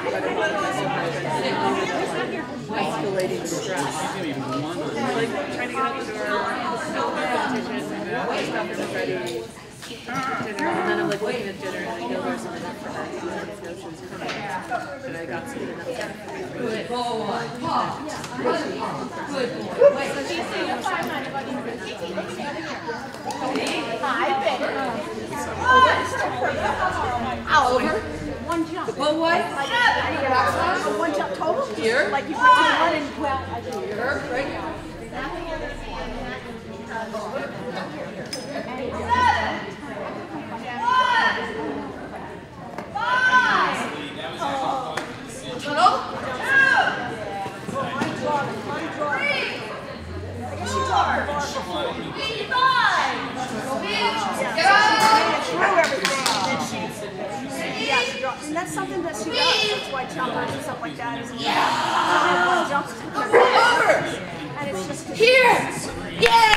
Escalating stress. Like trying to get out the door, competition, stuff is ready. Dinner, and then I'm like looking at dinner, and I know there's something up for her. I know she was coming, and I got to get enough time. Good boy. Good boy. Hi, Betty. Over. One jump. What way? One jump total? Here? Like you went to one and well, I do. Here, right now. And that's something that she does. That's why jumpers and stuff like that is. Yeah. One jumps. Over. And it's just Here. Yeah.